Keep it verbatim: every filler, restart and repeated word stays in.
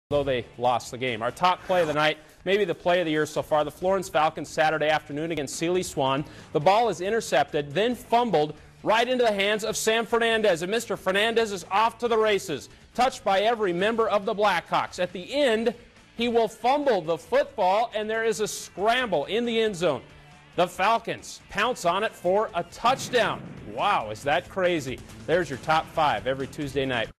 though they lost the game. Our top play of the night, maybe the play of the year so far, the Florence Falcons Saturday afternoon against Sealy Swan. The ball is intercepted, then fumbled right into the hands of Sam Fernandez, and Mister Fernandez is off to the races, touched by every member of the Blackhawks. At the end, he will fumble the football, and there is a scramble in the end zone. The Falcons pounce on it for a touchdown. Wow, is that crazy? There's your top five every Tuesday night.